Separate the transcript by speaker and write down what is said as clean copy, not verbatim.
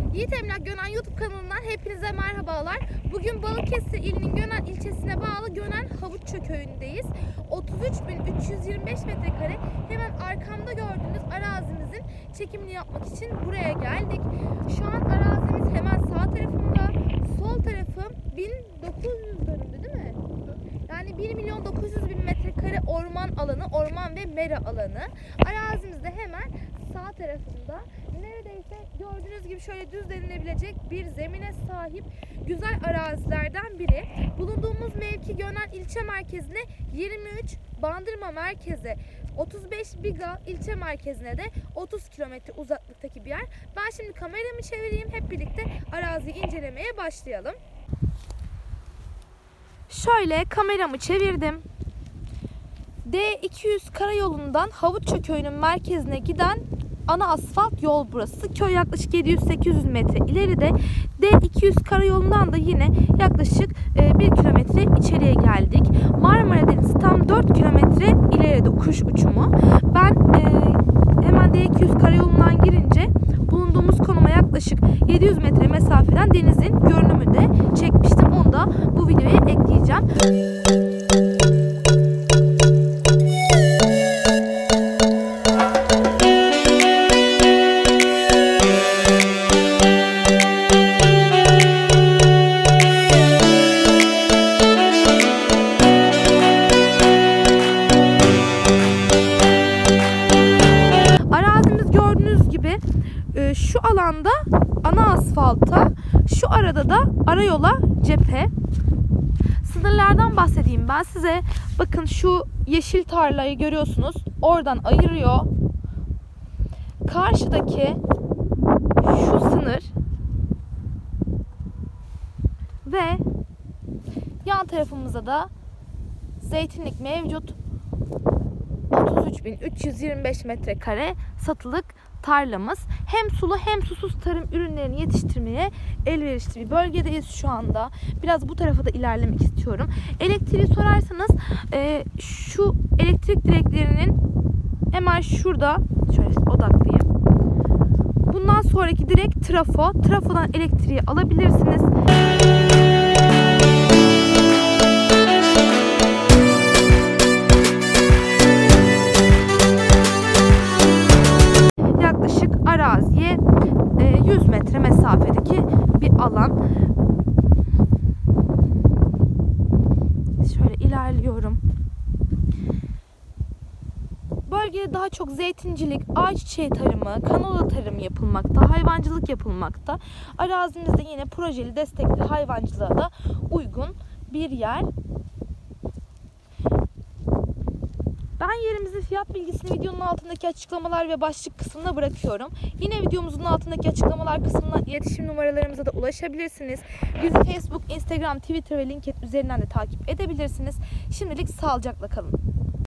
Speaker 1: Yiğit Emlak Gönen YouTube kanalından hepinize merhabalar. Bugün Balıkesir ilinin Gönen ilçesine bağlı Gönen Havutçu köyündeyiz. 33.325 metrekare hemen arkamda gördüğünüz arazimizin çekimini yapmak için buraya geldik. Şu an arazimiz hemen sağ tarafımda, sol tarafım 1900 dönümdü değil mi? Yani 1.900.000 metrekare orman alanı, orman ve mera alanı. Arazimizde hemen sağ tarafında neredeyse gördüğünüz gibi şöyle düz denilebilecek bir zemine sahip güzel arazilerden biri. Bulunduğumuz mevki Gönen ilçe merkezine 23, Bandırma merkeze 35, Biga ilçe merkezine de 30 kilometre uzaklıktaki bir yer. Ben şimdi kameramı çevireyim, hep birlikte araziyi incelemeye başlayalım. Şöyle kameramı çevirdim. D200 karayolundan Havutçu köyünün merkezine giden ana asfalt yol burası. Köy yaklaşık 700-800 metre ileride. D200 karayolundan da yine yaklaşık 1 kilometre içeriye geldik. Marmara Denizi tam 4 kilometre ileride, kuş uçumu. Ben hemen D200 karayolundan girince bulunduğumuz konuma yaklaşık 700 metre mesafeden denizin görünümü de çekmiştim. Onu da bu videoya ekleyeceğim. Şu alanda ana asfalta, şu arada da arayola cephe. Sınırlardan bahsedeyim ben size. Bakın şu yeşil tarlayı görüyorsunuz. Oradan ayırıyor. Karşıdaki şu sınır ve yan tarafımızda da zeytinlik mevcut. 33.325 metrekare satılık tarlamız. Hem sulu hem susuz tarım ürünlerini yetiştirmeye elverişli bir bölgedeyiz şu anda. Biraz bu tarafa da ilerlemek istiyorum. Elektriği sorarsanız şu elektrik direklerinin hemen şurada, şöyle odaklayayım. Bundan sonraki direk trafo. Trafodan elektriği alabilirsiniz. Araziye 100 metre mesafedeki bir alan. Şöyle ilerliyorum. Bölgede daha çok zeytincilik, ayçiçeği tarımı, kanola tarımı yapılmakta, hayvancılık yapılmakta. Arazimizde yine projeli, destekli hayvancılığa da uygun bir yer. Ben yerimizin fiyat bilgisini videonun altındaki açıklamalar ve başlık kısmına bırakıyorum. Yine videomuzun altındaki açıklamalar kısmına iletişim numaralarımıza da ulaşabilirsiniz. Bizi Facebook, Instagram, Twitter ve LinkedIn üzerinden de takip edebilirsiniz. Şimdilik sağlıcakla kalın.